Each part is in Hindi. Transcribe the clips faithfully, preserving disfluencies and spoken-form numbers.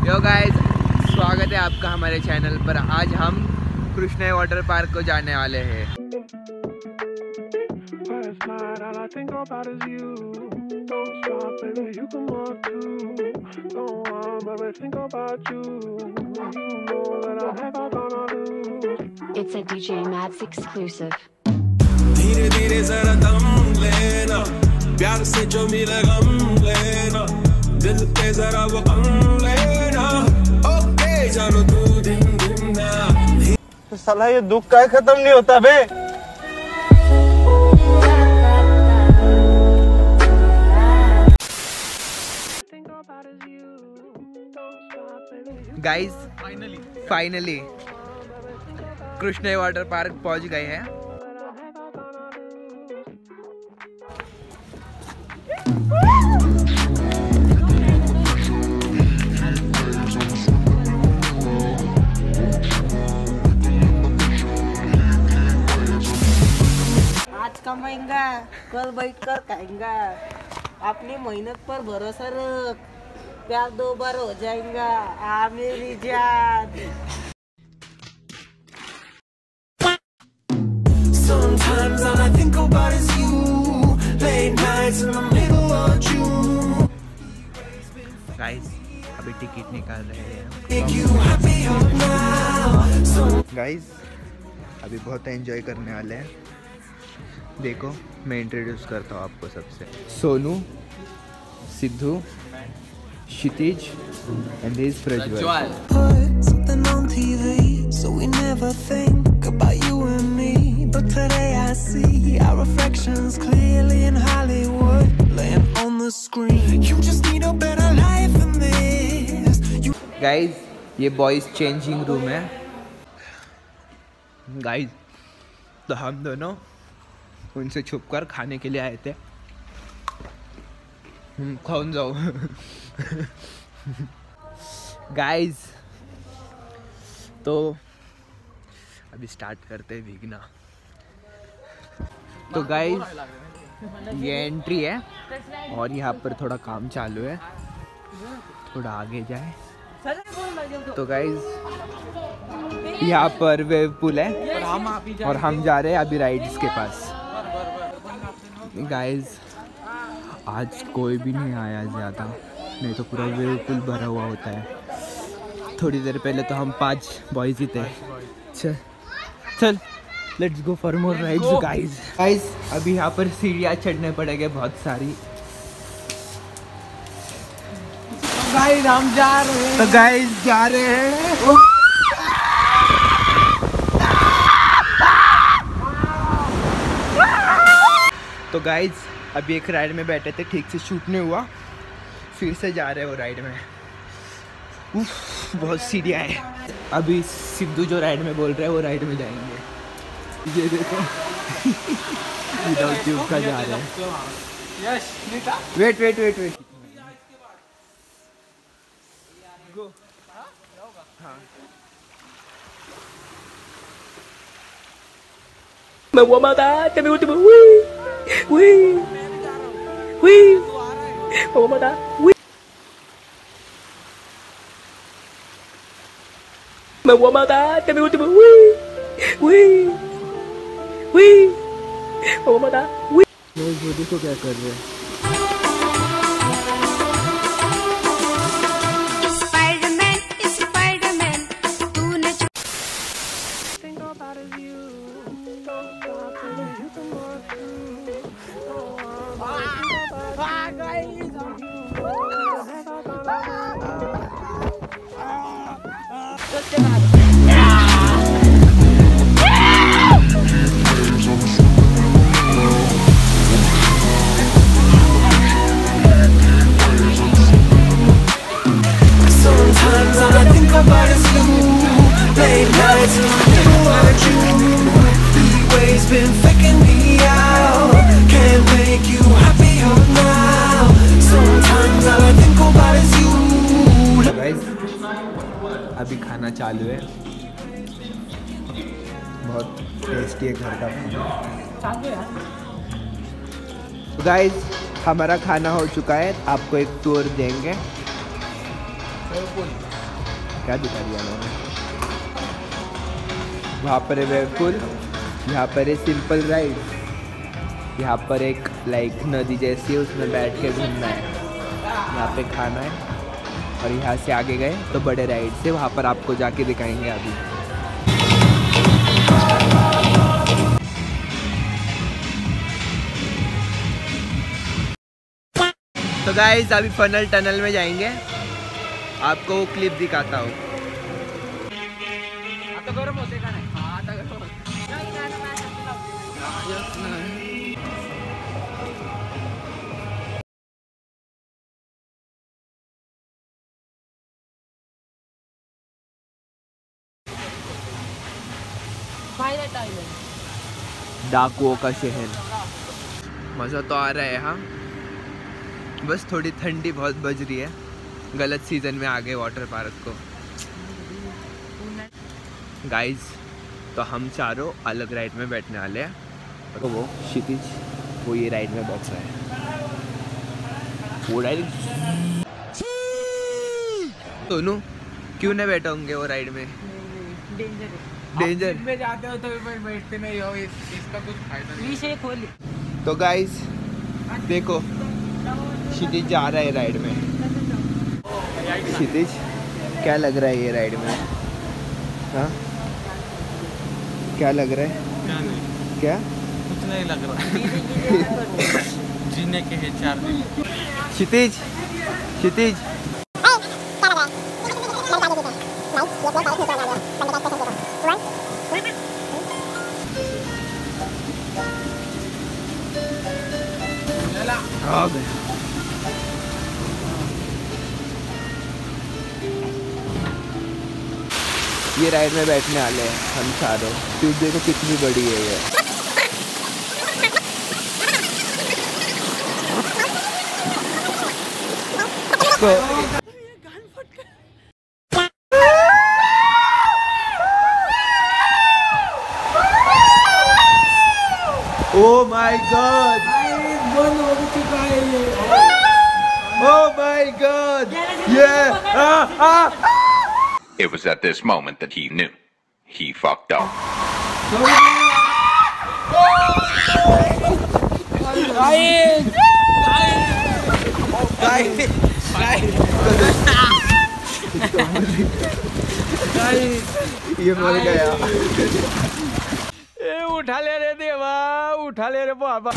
यो गाइस, स्वागत है आपका हमारे चैनल पर। आज हम कृष्णा वाटर पार्क को जाने वाले हैं। It's a D J Mads exclusive. धीरे धीरे जरा दम लेना, प्यार से जो मिले गम लेना, दिल पे जरा वो कम लेना। ओके जानो तू दिन दिन ना। साला ये दुख का खत्म नहीं होता बे। Guys finally finally Krishna water park पहुंच गए हैं। आज कमाएंगा कल बैठ कर खाएंगा, अपनी मेहनत पर भरोसा रख, प्यार दो बार हो जाएगा। आ मेरी जान। Sometimes all I think about is you. Late nights in the middle of June. Guys अभी टिकट निकाल रहे हैं। Make you happy now. Guys अभी बहुत एंजॉय करने वाले हैं। देखो मैं इंट्रोड्यूस करता हूँ आपको सबसे। Sonu, Sidhu, Kshitij and his Prajwal. Put something on T V so we never think about you and me. But today I see our reflections clearly in Hollywood, laying on the screen. You just need a better life than this. You guys ये बॉयज चेंजिंग रूम है। गाइस तो हम दोनों उनसे छुपकर खाने के लिए आए थे। हम कौन जाओ गाइस तो अभी स्टार्ट करते हैं भीगना। तो गाइस ये एंट्री है और यहाँ पर थोड़ा काम चालू है, थोड़ा आगे जाए तो गाइस यहाँ पर वेव पूल है और हम जा रहे हैं अभी राइड्स के पास। गाइस आज कोई भी नहीं आया ज़्यादा, नहीं तो पूरा वेव पूल भरा हुआ होता है। थोड़ी देर पहले तो हम पांच बॉयज ही थे। चल चल let's go for more rides guys. Guys अभी यहाँ पर सीढ़ियाँ चढ़ने पड़ेंगे बहुत सारी। गाइस हम जा रहे हैं। तो गाइस जा रहे हैं। तो गाइस अभी एक राइड में बैठे थे, ठीक से शूट नहीं हुआ, फिर से जा रहे हैं वो राइड में। उफ, बहुत सीढ़ियाँ है। अभी सिद्धू जो राइड में बोल रहे हैं वो राइड में जाएंगे। ये देखो विदाउट ट्यूब का जा रहे हैं। Wait wait wait wait go. मैं वो माता तभी उठ वी वी वी वो माता वी मैं वो माता तभी उठ वी वी वी वो माता वी। मोदी को क्या कर रहे हैं? sometimes all I think about is you. Late nights in the middle of June. The waves been faking me out. Can't make you happier now. Sometimes all I think about is you. Guys, अभी खाना चालू है, बहुत टेस्टी है घर का खाना। गाइस हमारा खाना हो चुका है, आपको एक टूर देंगे। क्या दिखा दिया मैंने? वहाँ पर है वेवपूल, यहाँ पर है सिंपल राइड, यहाँ पर एक लाइक नदी जैसी है, उसमें बैठ के घूमना है, यहाँ पे खाना है, और यहाँ से आगे गए तो बड़े राइड से, वहाँ पर आपको जाके दिखाएंगे अभी। तो गाइस अभी फनल टनल में जाएंगे, आपको वो क्लिप दिखाता हूँ। आता गरम होते का नहीं? हाँ आता गरम होते। डाकुओं का शहर, मज़ा तो आ रहा है। हाँ बस थोड़ी ठंडी बहुत बज रही है, गलत सीज़न में आ गए वाटर पार्क को। गाइस तो हम चारों अलग राइड में बैठने वाले हैं, तो वो क्षितिज वो ये राइड में बैठ रहा है, वो राइड दोनों क्यों नहीं बैठे होंगे वो राइड में? डेंजर डेंजर में जाते हो तो बैठते नहीं हो, इस, इसका कुछ फायदा नहीं। विषय खोली। तो गाइस देखो क्षितिज जा रहा है राइड में। क्षितिज क्या लग रहा है ये राइड में? हाँ क्या लग रहा है? क्या नहीं, क्या कुछ नहीं लग रहा। जीने के हैं चार दिन। क्षितिज क्षितिज आ गया। ये राइड में बैठने वाले हैं हम चारों, ट्यूब देखो कितनी बड़ी है ये। तो ओह माय गॉड, बंद हो चुका है ये। ओह माय गॉड, ये ah ah It was at this moment that he knew. He fucked up. ये मर गया। ए उठा ले रे देवा, उठा ले रे बाबा।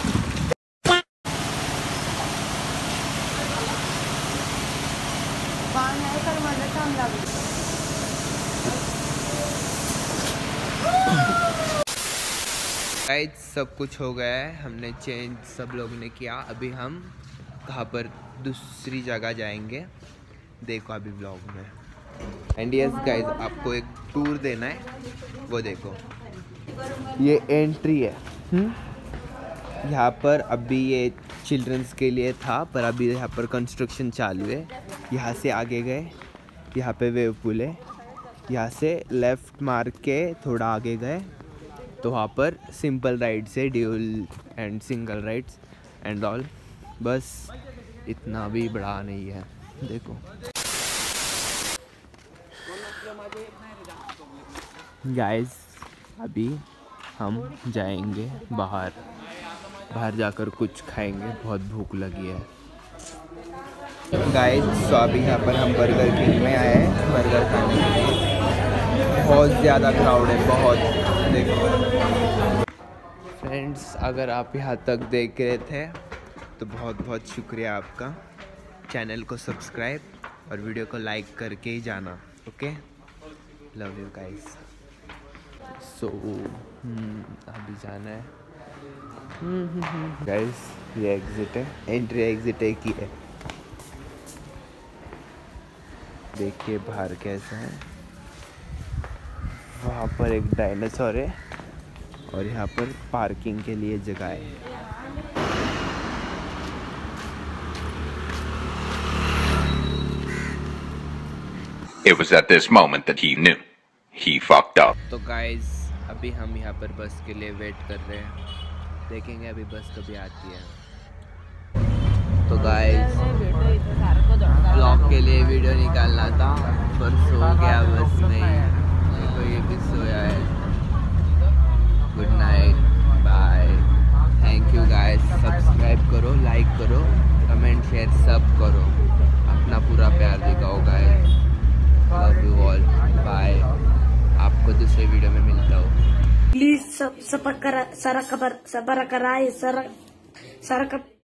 गाइस सब कुछ हो गया है, हमने चेंज सब लोग ने किया। अभी हम कहाँ पर दूसरी जगह जाएंगे देखो अभी ब्लॉग में। एंड यस गाइस आपको एक टूर देना है, वो देखो ये एंट्री है। हम्म यहाँ पर अभी ये चिल्ड्रंस के लिए था, पर अभी यहाँ पर कंस्ट्रक्शन चालू है। यहाँ से आगे गए, यहाँ पे वेव पूल है, यहाँ से लेफ़्ट मार के थोड़ा आगे गए तो वहाँ पर सिंपल राइड से dual and single rides and all. बस इतना भी बड़ा नहीं है देखो। गाइस अभी हम जाएंगे बाहर, बाहर जाकर कुछ खाएंगे, बहुत भूख लगी है। गाइस तो अभी यहाँ पर हम बर्गर किंग में आए हैं बर्गर खाने के लिए। बहुत ज़्यादा क्राउड है, बहुत। देखो फ्रेंड्स अगर आप यहाँ तक देख रहे थे तो बहुत बहुत शुक्रिया आपका। चैनल को सब्सक्राइब और वीडियो को लाइक करके ही जाना, okay? Love you guys. So अभी जाना है गाइस, ये एग्जिट है, एंट्री एग्जिट एक ही है। देखिए बाहर कैसा है, वहाँ पर एक डायनासोर है और यहाँ पर पार्किंग के लिए जगह है। It was at this moment that he knew. He fucked up. तो गाइस अभी हम यहाँ पर बस के लिए वेट कर रहे हैं, देखेंगे अभी बस कभी आती है। तो गाइस ब्लॉग के लिए वीडियो निकालना था पर सो गया बस नहीं, तो ये भी सोया है। Good night, bye, thank you guys. Subscribe करो, लाइक करो, कमेंट शेयर सब करो, अपना पूरा प्यार दिखाओ guys. Love you all, bye. आपको दूसरे वीडियो में मिलता हूँ। प्लीज सब सबर करा सारा खबर सबर कराए सारा सारा